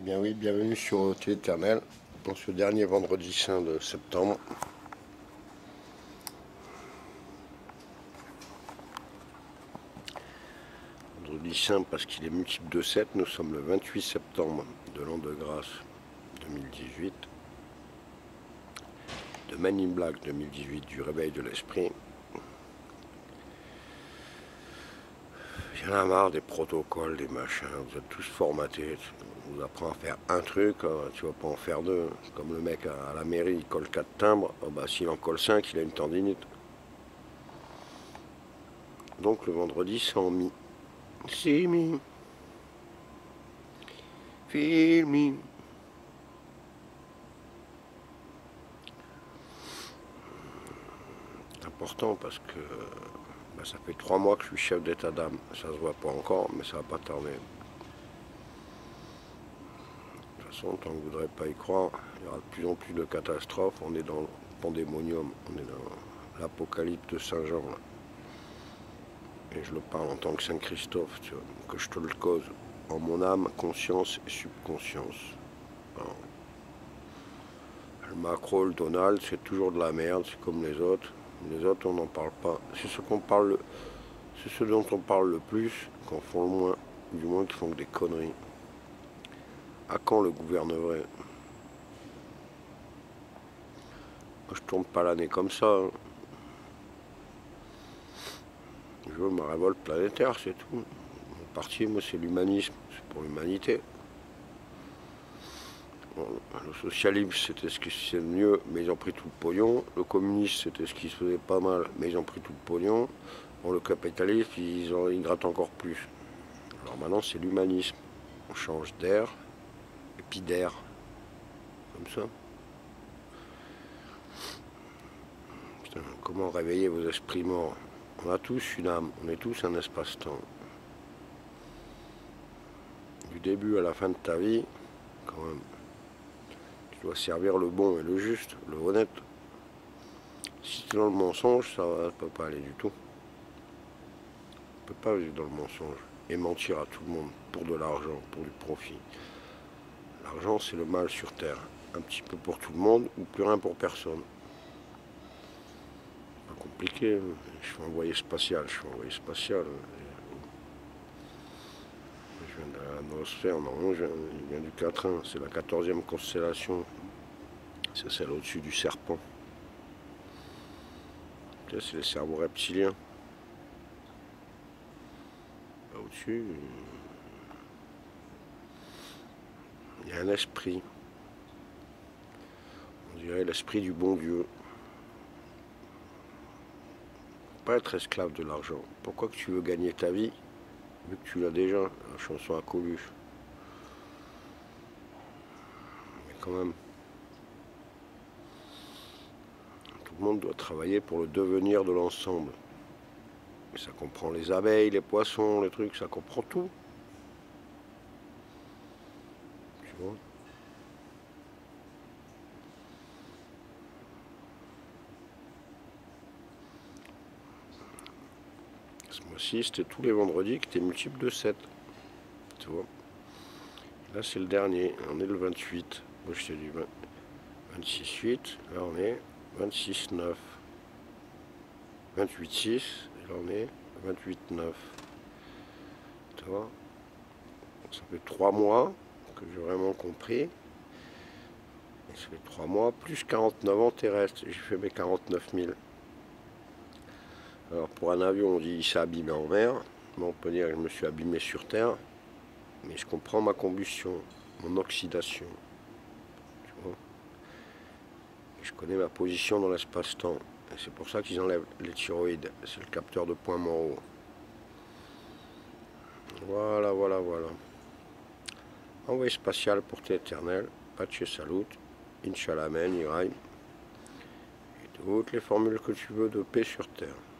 bien oui, bienvenue sur OT Éternel, dans ce dernier vendredi saint de septembre. Vendredi saint parce qu'il est multiple de 7, nous sommes le 28 septembre de l'an de grâce 2018, de Men in Black 2018, du réveil de l'esprit. J'en ai marre des protocoles, des machins, vous êtes tous formatés, on vous apprend à faire un truc, tu vas pas en faire deux. Comme le mec à la mairie, il colle 4 timbres, s'il en colle 5, il a une tendinite. Donc le vendredi, c'est en mi. See me, feel me. C'est important parce que ça fait 3 mois que je suis chef d'état d'âme. Ça se voit pas encore, mais ça va pas tarder. De toute façon, tant que vous ne voudrez pas y croire, il y aura de plus en plus de catastrophes. On est dans le pandémonium, on est dans l'apocalypse de Saint-Jean. Et je le parle en tant que Saint-Christophe, tu vois, que je te le cause en mon âme, conscience et subconscience. Alors, le Macron, le Donald, c'est toujours de la merde, c'est comme les autres. Les autres, on n'en parle pas. C'est ce dont on parle le plus, qu'on font le moins, du moins qui font que des conneries. À quand le gouvernement? Moi, je tourne pas l'année comme ça. Hein. Je veux ma révolte planétaire, c'est tout. Mon parti, moi, c'est l'humanisme, c'est pour l'humanité. Bon, le socialisme, c'était ce qui se faisait mieux, mais ils ont pris tout le pognon. Le communisme, c'était ce qui se faisait pas mal, mais ils ont pris tout le pognon. Bon, le capitalisme, ils grattent encore plus. Alors maintenant, c'est l'humanisme. On change d'air, et puis d'air. Comme ça. Putain, comment réveiller vos esprits morts? On a tous une âme, on est tous un espace-temps. Du début à la fin de ta vie, quand même, tu dois servir le bon et le juste, le honnête. Si tu es dans le mensonge, ça ne peut pas aller du tout. On ne peut pas vivre dans le mensonge et mentir à tout le monde pour de l'argent, pour du profit. L'argent, c'est le mal sur Terre. Un petit peu pour tout le monde ou plus rien pour personne. Pas compliqué. Je suis envoyé spatial. Je viens de l'atmosphère. Normalement, je viens du 4-1. C'est la 14e constellation. C'est celle au-dessus du serpent. C'est les cerveaux reptiliens. Au-dessus, il y a un esprit. On dirait l'esprit du bon Dieu. Pas être esclave de l'argent. Pourquoi que tu veux gagner ta vie, vu que tu l'as déjà, la chanson à Coluche. Mais quand même, tout le monde doit travailler pour le devenir de l'ensemble. Et ça comprend les abeilles, les poissons, les trucs, ça comprend tout. Tu vois ? Ce mois-ci, c'était tous les vendredis que tu es multiple de 7. Tu vois. Là, c'est le dernier. On est le 28. Moi, je t'ai dit 26-8. Là, on est 26-9. 28-6. Et là, on est 28-9. Tu vois. Ça fait 3 mois que j'ai vraiment compris. Et ça fait 3 mois, plus 49 ans terrestres. J'ai fait mes 49 000. Alors pour un avion, on dit il s'est abîmé en mer. Bon, on peut dire que je me suis abîmé sur Terre. Mais je comprends ma combustion, mon oxydation. Tu vois. Et je connais ma position dans l'espace-temps. Et c'est pour ça qu'ils enlèvent les thyroïdes. C'est le capteur de points moraux. Voilà. Envoyé spatial pour l'éternel. Pace salut. Inch'Allah, Amen, Iraï. Et toutes les formules que tu veux de paix sur Terre.